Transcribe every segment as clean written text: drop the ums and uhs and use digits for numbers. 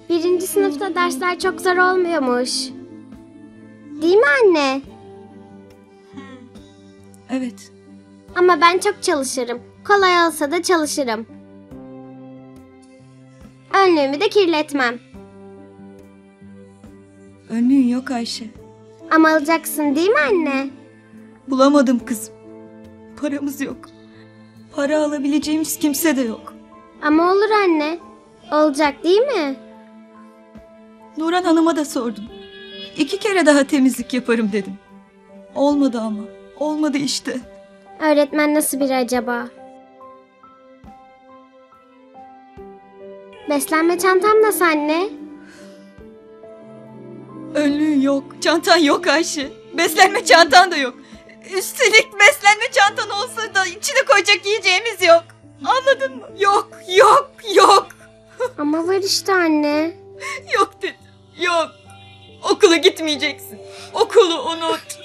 Birinci sınıfta dersler çok zor olmuyormuş. Değil mi anne? Evet. Ama ben çok çalışırım. Kolay olsa da çalışırım. Önlüğümü de kirletmem. Önlüğün yok Ayşe. Ama alacaksın değil mi anne? Bulamadım kızım. Paramız yok. Para alabileceğimiz kimse de yok. Ama olur anne. Olacak değil mi? Nurhan Hanım'a da sordum. 2 kere daha temizlik yaparım dedim. Olmadı ama. Olmadı işte. Öğretmen nasıl biri acaba? Beslenme çantam nasıl anne? Önlüğün yok. Çantan yok Ayşe. Beslenme çantan da yok. Üstelik beslenme çantan olsa da içine koyacak yiyeceğimiz yok. Anladın mı? Yok, yok, yok. Ama var işte anne. Yok dedim. Yok. Okula gitmeyeceksin. Okulu unut.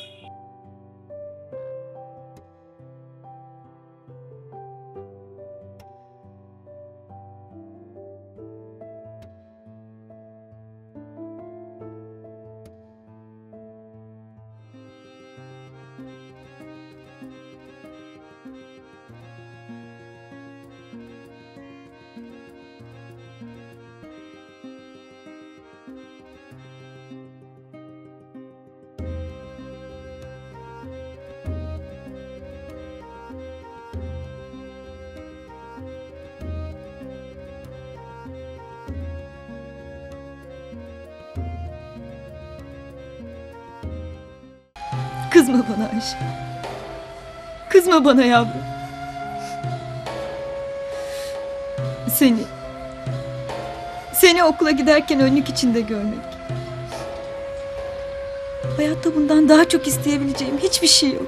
Kızma bana Ayşe. Kızma bana yavrum. Seni okula giderken önlük içinde görmek. Hayatta bundan daha çok isteyebileceğim hiçbir şey yok.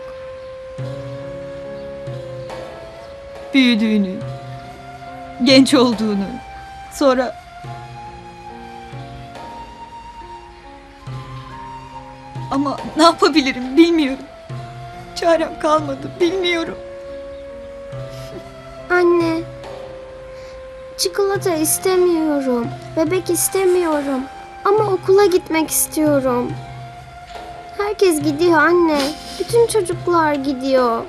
Büyüdüğünü, genç olduğunu, sonra... Ama ne yapabilirim bilmiyorum. Çarem kalmadı, bilmiyorum. Anne. Çikolata istemiyorum. Bebek istemiyorum. Ama okula gitmek istiyorum. Herkes gidiyor anne. Bütün çocuklar gidiyor.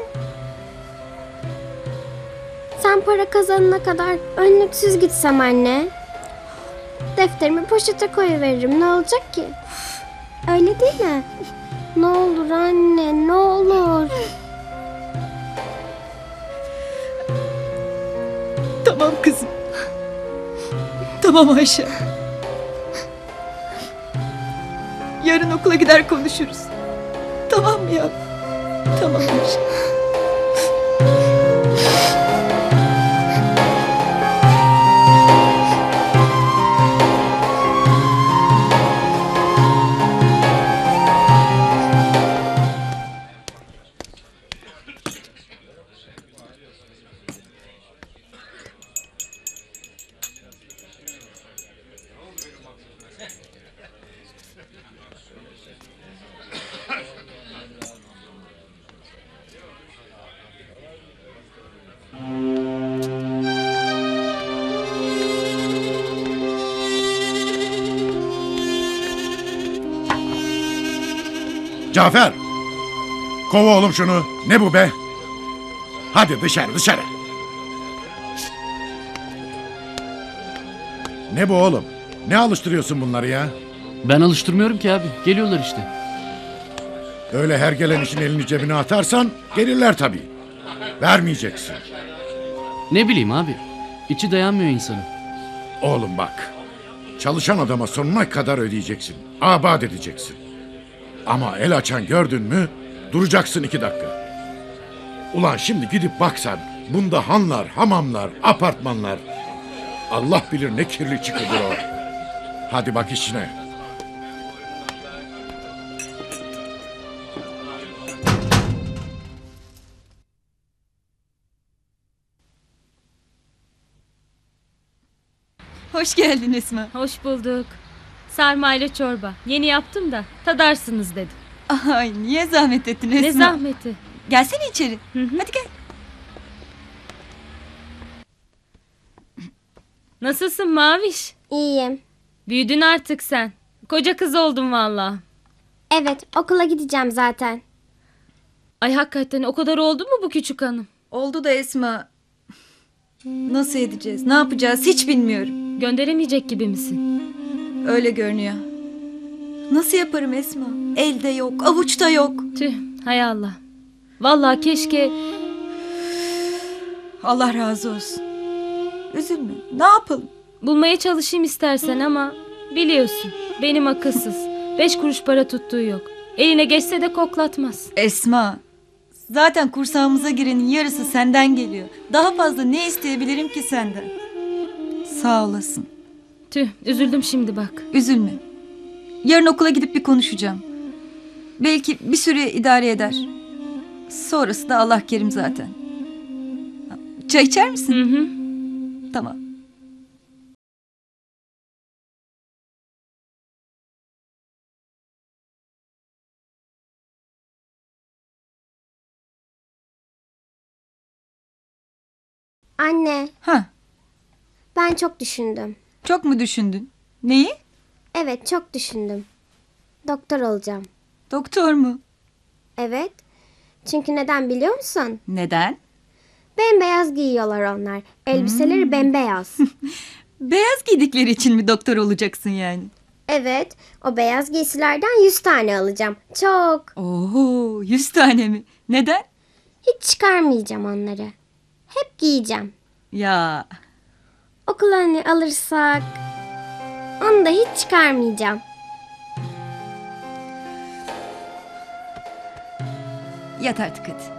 Sen para kazanana kadar önlüksüz gitsem anne. Defterimi poşete koyuveririm. Ne olacak ki? Öyle değil mi? Ne olur anne, ne olur. Tamam kızım. Tamam Ayşe. Yarın okula gider konuşuruz. Tamam mı ya? Tamam Ayşe. Cafer! Kova oğlum şunu. Ne bu be? Hadi dışarı dışarı. Ne bu oğlum? Ne alıştırıyorsun bunları ya? Ben alıştırmıyorum ki abi. Geliyorlar işte. Öyle her gelen işin elini cebine atarsan gelirler tabii. Vermeyeceksin. Ne bileyim abi. İçi dayanmıyor insanın. Oğlum bak. Çalışan adama sonuna kadar ödeyeceksin. Abad edeceksin. Ama el açan gördün mü duracaksın 2 dakika. Ulan şimdi gidip baksan bunda hanlar, hamamlar, apartmanlar. Allah bilir ne kirli çıkıdır o. Hadi bak işine. Hoş geldin Esma. Hoş bulduk. Sarma ile çorba. Yeni yaptım da tadarsınız dedim. Ay niye zahmet ettin Esma? Ne zahmeti? Gelsene içeri. Hadi gel. Nasılsın Maviş? İyiyim. Büyüdün artık sen. Koca kız oldun valla. Evet, okula gideceğim zaten. Ay hakikaten o kadar oldu mu bu küçük hanım? Oldu da Esma. Nasıl edeceğiz? Ne yapacağız? Hiç bilmiyorum. Gönderemeyecek gibi misin? Öyle görünüyor. Nasıl yaparım Esma? Elde yok, avuçta yok. Tüh hay Allah. Valla keşke... Allah razı olsun. Üzülme. Ne yapalım? Bulmaya çalışayım istersen ama biliyorsun benim akılsız. 5 kuruş para tuttuğu yok. Eline geçse de koklatmaz. Esma. Zaten kursağımıza girenin yarısı senden geliyor. Daha fazla ne isteyebilirim ki senden? Sağ olasın. Tüh üzüldüm şimdi bak. Üzülme. Yarın okula gidip bir konuşacağım. Belki bir süre idare eder. Sonrası da Allah kerim zaten. Çay içer misin? Hı hı. Tamam. Anne, Ha, ben çok düşündüm. çok mu düşündün? Neyi? Evet, çok düşündüm. Doktor olacağım. Doktor mu? Evet. Çünkü neden biliyor musun? Neden? Bembeyaz giyiyorlar onlar. Elbiseleri bembeyaz. Beyaz giydikleri için mi doktor olacaksın yani? Evet, o beyaz giysilerden 100 tane alacağım. Çok. Oho, 100 tane mi? Neden? Hiç çıkarmayacağım onları. Hep giyeceğim. Ya, Okula hani alırsak onu da hiç çıkarmayacağım. yat artık hadi.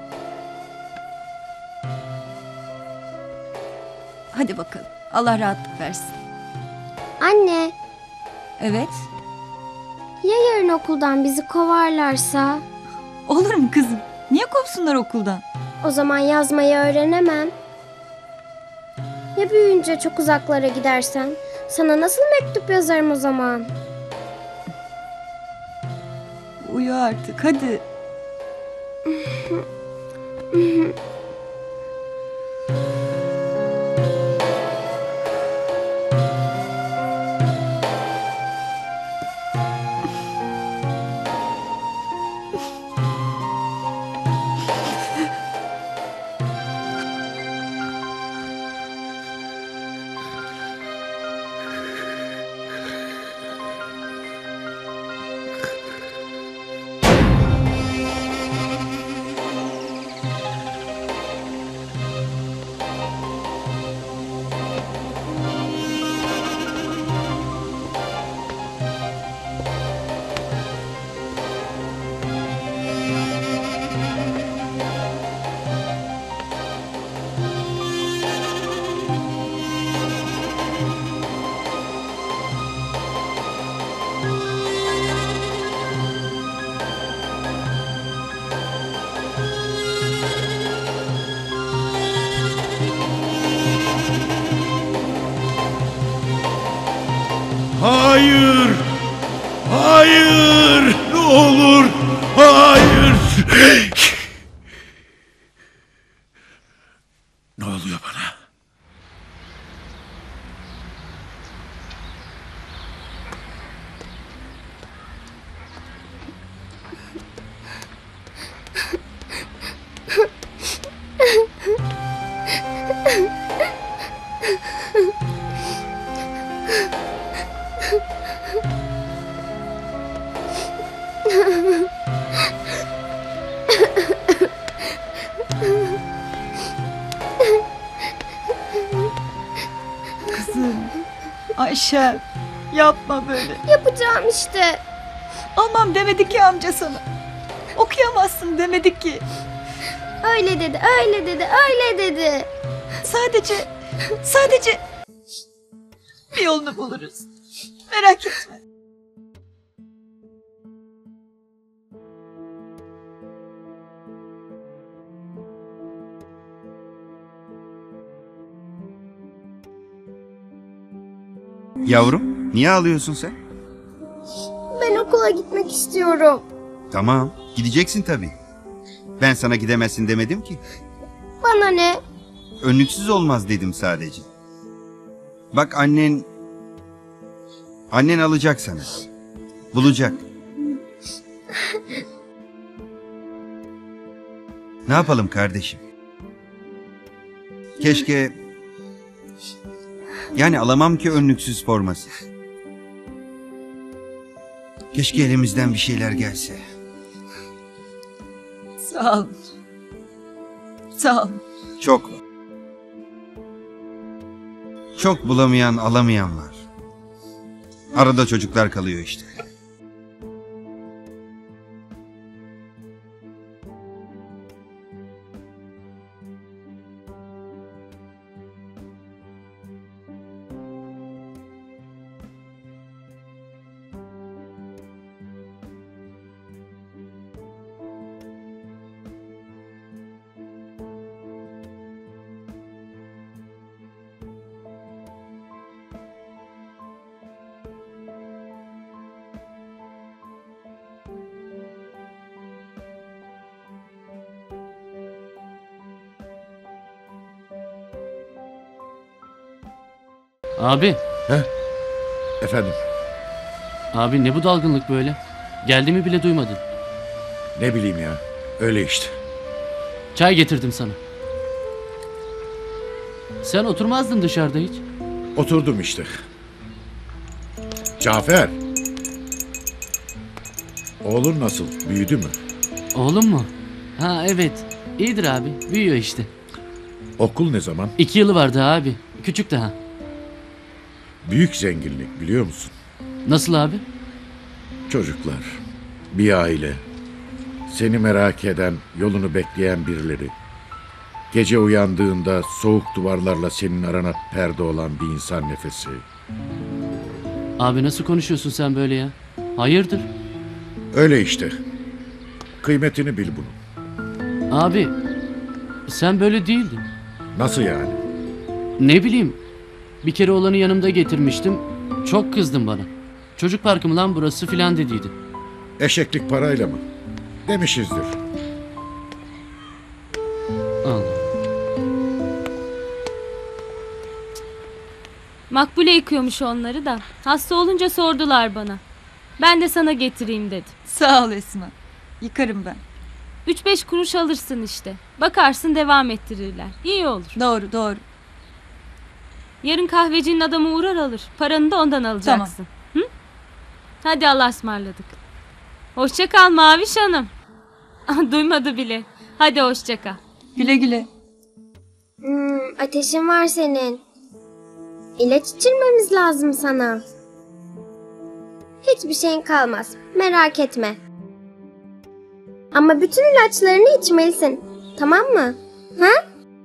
Hadi bakalım. Allah rahatlık versin. Anne, Evet. ya yarın okuldan bizi kovarlarsa? Olur mu kızım? Niye kovsunlar okuldan? O zaman yazmayı öğrenemem. Ya büyüyünce çok uzaklara gidersen? Sana nasıl mektup yazarım o zaman? Uyu artık hadi. Hayır! Hayır! Ne olur! Hayır! Ne oluyor bana? Kızım. Ayşe. Yapma böyle. Yapacağım işte. Almam demedi ki amca sana. Okuyamazsın demedi ki. Öyle dedi, öyle dedi, öyle dedi. Sadece bir yolunu buluruz. Merak etme. Yavrum, niye ağlıyorsun sen? Ben okula gitmek istiyorum. Tamam, gideceksin tabii. Ben sana gidemezsin demedim ki. Bana ne? Önlüksüz olmaz dedim sadece. Bak annen Annen alacak sana. Bulacak. Ne yapalım kardeşim? Keşke... Yani alamam ki önlüksüz forması. Keşke elimizden bir şeyler gelse. Sağ olun. Sağ olun. Çok var. Çok bulamayan, alamayan var. Arada çocuklar kalıyor işte. Abi, Efendim, abi ne bu dalgınlık böyle? Geldiğimi bile duymadın. ne bileyim ya. Öyle işte. Çay getirdim sana. Sen oturmazdın dışarıda hiç. Oturdum işte. Cafer. Oğlun nasıl? Büyüdü mü? Oğlum mu? Ha evet. İyidir abi. Büyüyor işte. Okul ne zaman? 2 yılı vardı abi. Küçük daha. Büyük zenginlik biliyor musun? Nasıl abi? Çocuklar, bir aile, seni merak eden, yolunu bekleyen birileri. Gece uyandığında soğuk duvarlarla senin arana perde olan bir insan nefesi. Abi nasıl konuşuyorsun sen böyle ya? Hayırdır? Öyle işte. Kıymetini bil bunun. Abi sen böyle değildin. Nasıl yani? Ne bileyim. Bir kere oğlanı yanımda getirmiştim. Çok kızdın bana. Çocuk parkı mı lan burası filan dediydi. Eşeklik parayla mı? Demişizdir. Allah. Makbule yıkıyormuş onları da. Hasta olunca sordular bana. Ben de sana getireyim dedim. Sağ ol Esma. Yıkarım ben. 3-5 kuruş alırsın işte. Bakarsın devam ettirirler. İyi olur. Doğru doğru. Yarın kahvecinin adamı uğrar alır. Paranı da ondan alacaksın. Hı? Hadi Allah'a ısmarladık. Hoşça kal Maviş Hanım. Duymadı bile. Hadi hoşça kal. Güle güle. Ateşin var senin. İlaç içirmemiz lazım sana. Hiçbir şeyin kalmaz. Merak etme. Ama bütün ilaçlarını içmelisin. Tamam mı? Ha?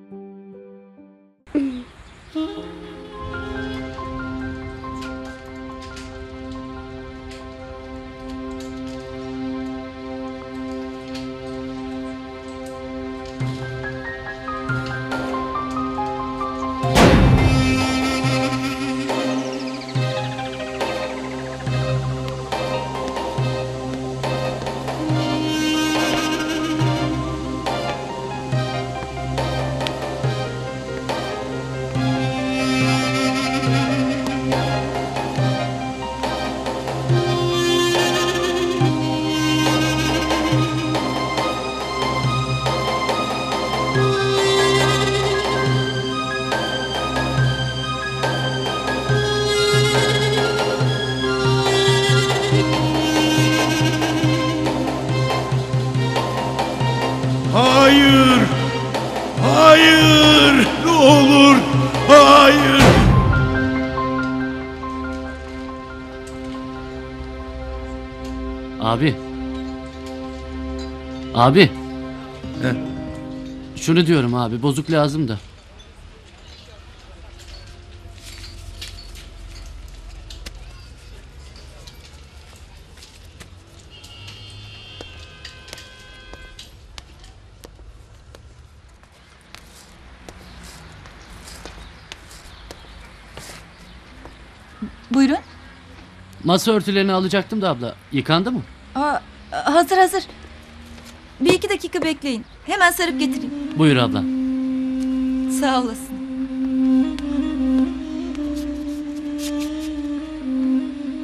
Hayır! Hayır! Ne olur! Hayır! Abi. Abi. Ne? Şunu diyorum abi, bozuk lazım da. Buyurun. Masa örtülerini alacaktım da abla. Yıkandı mı? Aa, hazır hazır. Bir iki dakika bekleyin. Hemen sarıp getireyim. Buyur abla. Sağ olasın.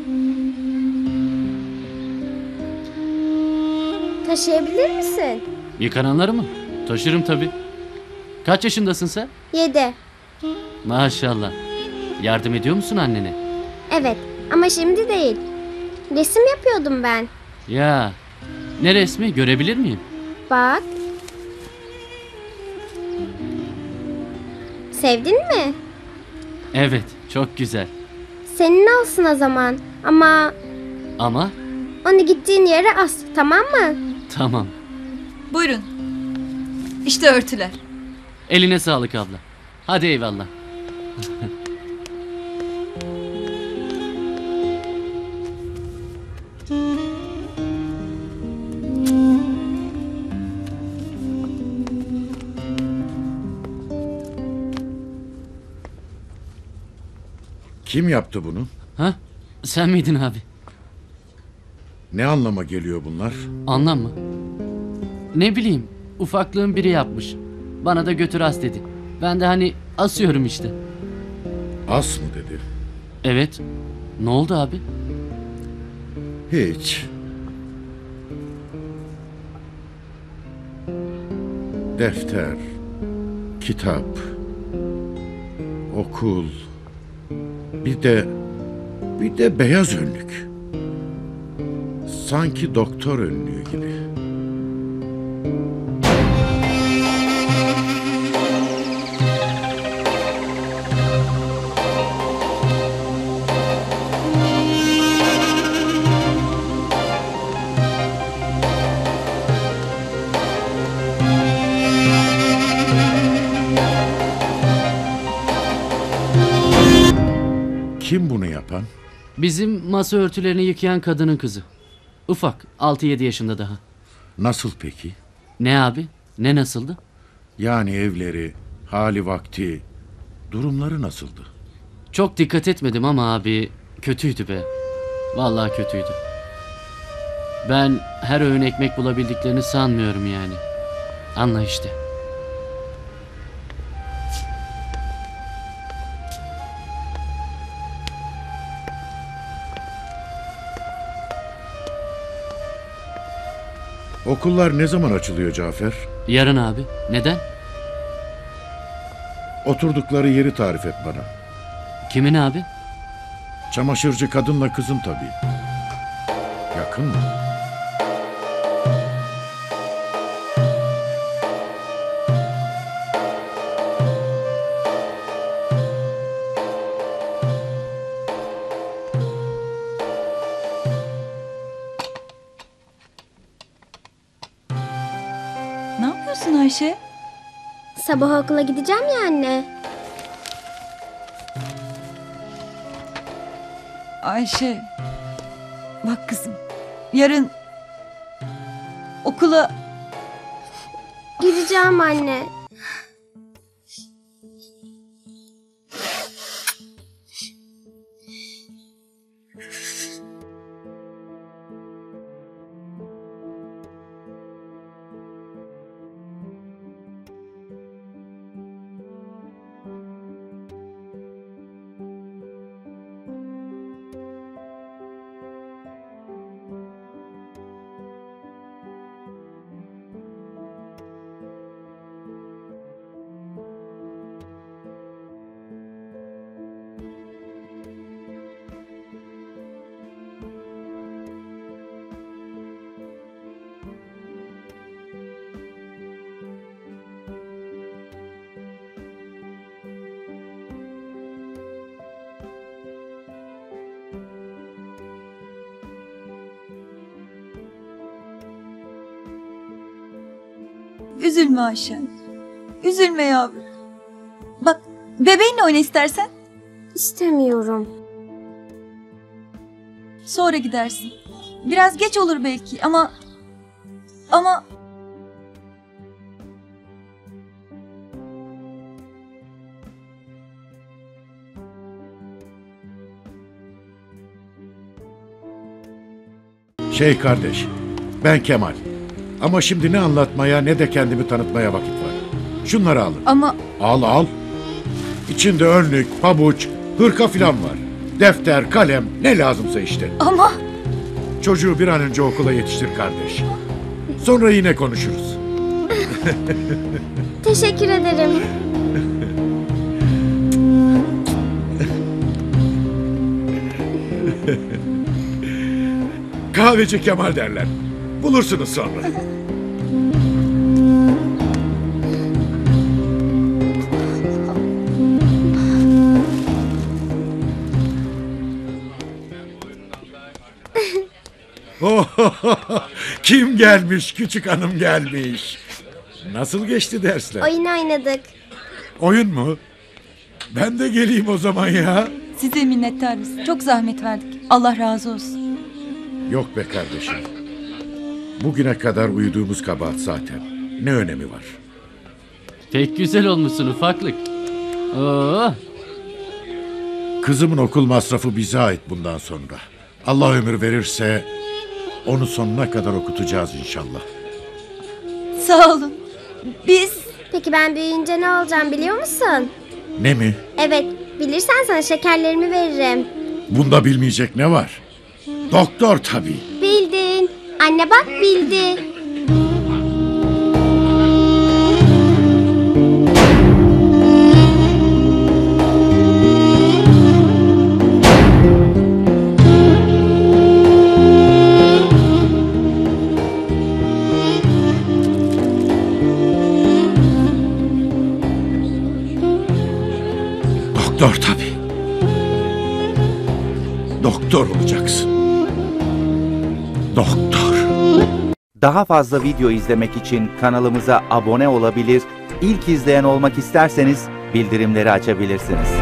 taşıyabilir misin? Yıkananları mı? Taşırım tabii. Kaç yaşındasın sen? 7. Maşallah. Yardım ediyor musun annene? Evet ama şimdi değil. Resim yapıyordum ben. Ya. Ne resmi? Görebilir miyim? Bak. Sevdin mi? Evet. Çok güzel. Senin olsun o zaman. Ama Ama onu gittiğin yere as, tamam mı? tamam. Buyurun. İşte örtüler. Eline sağlık abla. Hadi eyvallah. Kim yaptı bunu? Ha? Sen miydin abi? Ne anlama geliyor bunlar? Anlam mı? Ne bileyim. Ufaklığın biri yapmış. Bana da götür as dedi. Ben de hani asıyorum işte. As mı dedi? Evet. Ne oldu abi? Hiç. Defter, kitap, okul, bir de beyaz önlük. Sanki doktor önlüğü gibi. Kim bunu yapan? Bizim masa örtülerini yıkayan kadının kızı. Ufak. 6-7 yaşında daha. Nasıl peki? Ne abi? Ne nasıldı? Yani evleri, hali vakti, durumları nasıldı? Çok dikkat etmedim ama abi kötüydü be. Vallahi kötüydü. Ben her öğün ekmek bulabildiklerini sanmıyorum yani. Anla işte. Okullar ne zaman açılıyor Cafer? Yarın abi. Neden? Oturdukları yeri tarif et bana. Kimin abi? Çamaşırcı kadınla kızın tabii. Yakın mı? Ne yapıyorsun Ayşe? Sabah okula gideceğim ya anne. Ayşe. Bak kızım. Yarın okula Gideceğim anne. üzülme Ayşe. Üzülme yavrum. Bak bebeğinle oyna istersen. İstemiyorum. Sonra gidersin. Biraz geç olur belki ama Kardeş, ben Kemal. Ama şimdi ne anlatmaya ne de kendimi tanıtmaya vakit var. Şunları alın. ama Al. İçinde önlük, pabuç, hırka filan var. Defter, kalem, ne lazımsa işte. ama Çocuğu bir an önce okula yetiştir kardeş. Sonra yine konuşuruz. Teşekkür ederim. Kahveci Kemal derler. Bulursunuz sonra. Kim gelmiş? Küçük hanım gelmiş. Nasıl geçti dersler? Oyun oynadık. Oyun mu? Ben de geleyim o zaman ya. Size minnettarız. Çok zahmet verdik. Allah razı olsun. Yok be kardeşim. Bugüne kadar uyuduğumuz kabahat zaten. Ne önemi var? Pek güzel olmuşsun ufaklık. Oo, Kızımın okul masrafı bize ait bundan sonra. Allah ömür verirse onu sonuna kadar okutacağız inşallah. Sağ olun. Biz Peki ben büyüyünce ne olacağım biliyor musun? Ne mi? Evet, bilirsen sana şekerlerimi veririm. Bunda bilmeyecek ne var? Doktor tabii. Bildin. Anne bak bildi. Doktor tabii. Doktor olacaksın. Doktor. Daha fazla video izlemek için kanalımıza abone olabilir, ilk izleyen olmak isterseniz bildirimleri açabilirsiniz.